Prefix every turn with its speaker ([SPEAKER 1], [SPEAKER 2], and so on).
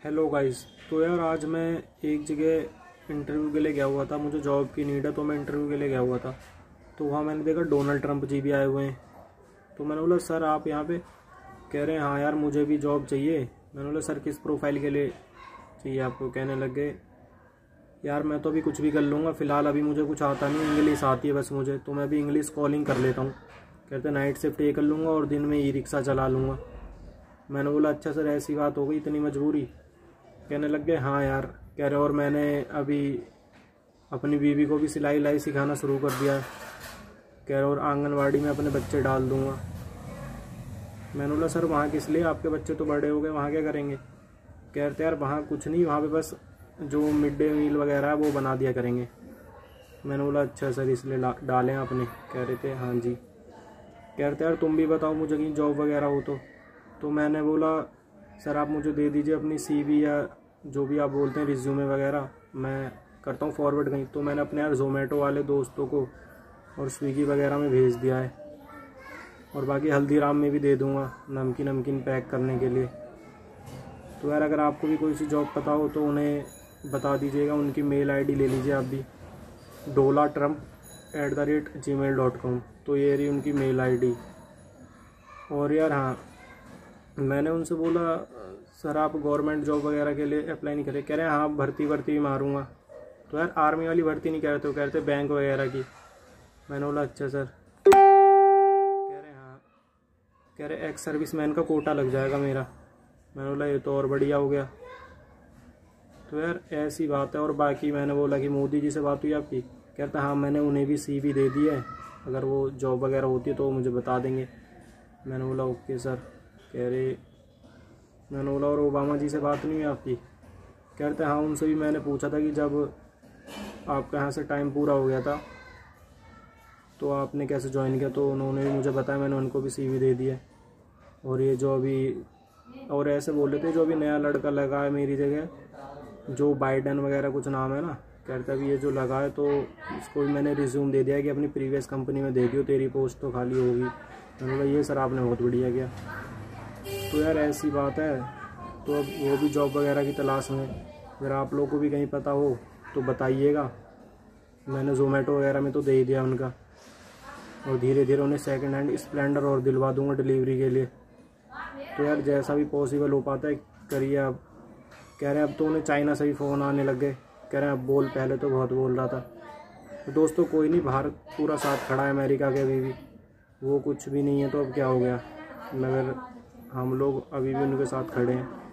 [SPEAKER 1] Hello guys. तो यार आज मैं एक जगह इंटरव्यू के लिए गया हुआ था, मुझे जॉब की नीड है तो मैं इंटरव्यू के लिए गया हुआ था। तो वहाँ मैंने देखा डोनाल्ड ट्रंप जी भी आए हुए हैं। तो मैंने बोला सर आप यहाँ पे? कह रहे हैं हाँ यार मुझे भी जॉब चाहिए। मैंने बोला सर किस प्रोफाइल के लिए चाहिए आपको? कहने लग गए यार मैं तो अभी कुछ भी कर लूँगा, फ़िलहाल अभी मुझे कुछ आता नहीं, इंग्लिश आती है बस मुझे, तो मैं अभी इंग्लिश कॉलिंग कर लेता हूँ। कहते नाइट शिफ्ट ये कर लूँगा और दिन में ई रिक्शा चला लूँगा। मैंने बोला अच्छा सर ऐसी बात हो गई, इतनी मजबूरी? कहने लग गए हाँ यार। कह रहे और मैंने अभी अपनी बीवी को भी सिलाई विलाई सिखाना शुरू कर दिया है। कह रहे और आंगनवाड़ी में अपने बच्चे डाल दूँगा। मैंने बोला सर वहाँ किस लिए, आपके बच्चे तो बड़े हो गए, वहाँ क्या करेंगे? कहते यार वहाँ कुछ नहीं, वहाँ पे बस जो मिड डे मील वगैरह है वो बना दिया करेंगे। मैंने बोला अच्छा सर इसलिए डालें आपने? कह रहे थे हाँ जी। कह रहे थे यार तुम भी बताओ मुझे कहीं जॉब वगैरह हो तो मैंने बोला सर आप मुझे दे दीजिए अपनी CV या जो भी आप बोलते हैं रिज्यूमे वगैरह, मैं करता हूँ फॉरवर्ड कहीं। तो मैंने अपने यार जोमेटो वाले दोस्तों को और स्विगी वगैरह में भेज दिया है, और बाकी हल्दीराम में भी दे दूँगा नमकीन पैक करने के लिए। तो यार अगर आपको भी कोई सी जॉब पता हो तो उन्हें बता दीजिएगा, उनकी मेल ID ले लीजिए आप भी, dolatrump@gmail.com। तो ये रही उनकी मेल ID। और यार हाँ मैंने उनसे बोला सर आप गवर्नमेंट जॉब वगैरह के लिए अप्लाई नहीं करें? कह रहे हैं हाँ भर्ती भी मारूंगा। तो यार आर्मी वाली भर्ती नहीं कह रहे थे, वो कह रहे थे बैंक वगैरह की। मैंने बोला अच्छा सर। कह रहे हाँ, कह रहे एक्स सर्विसमैन का कोटा लग जाएगा मेरा। मैंने बोला ये तो और बढ़िया हो गया। तो यार ऐसी बात है। और बाकी मैंने बोला कि मोदी जी से बात हुई आपकी? कहता हाँ मैंने उन्हें भी CV दे दी है, अगर वो जॉब वगैरह होती है तो वो मुझे बता देंगे। मैंने बोला ओके सर। कह रहे मैंने बोला और ओबामा जी से बात नहीं हुई आपकी? कहते हाँ उनसे भी मैंने पूछा था कि जब आपका यहाँ से टाइम पूरा हो गया था तो आपने कैसे ज्वाइन किया, तो उन्होंने भी मुझे बताया, मैंने उनको भी CV दे दिया। और ये जो अभी और ऐसे बोल रहे थे जो अभी नया लड़का लगा है मेरी जगह, जो बाइडन वगैरह कुछ नाम है ना, कहते अभी ये जो लगा है तो इसको भी मैंने रिज्यूम दे दिया कि अपनी प्रीवियस कंपनी में दे दियो, तेरी पोस्ट तो खाली होगी। मैंने बोला ये सर आपने बहुत बढ़िया किया। तो यार ऐसी बात है। तो अब वो भी जॉब वगैरह की तलाश में, अगर आप लोगों को भी कहीं पता हो तो बताइएगा। मैंने जोमेटो वगैरह में तो दे ही दिया उनका, और धीरे धीरे उन्हें सेकंड हैंड स्प्लेंडर और दिलवा दूंगा डिलीवरी के लिए। तो यार जैसा भी पॉसिबल हो पाता है करिए आप। कह रहे हैं अब तो उन्हें चाइना से भी फ़ोन आने लग गए। कह रहे हैं अब बोल, पहले तो बहुत बोल रहा था। तो दोस्तों कोई नहीं, भारत पूरा साथ खड़ा है अमेरिका के अभी भी, वो कुछ भी नहीं है तो अब क्या हो गया, मगर हम लोग अभी भी उनके साथ खड़े हैं।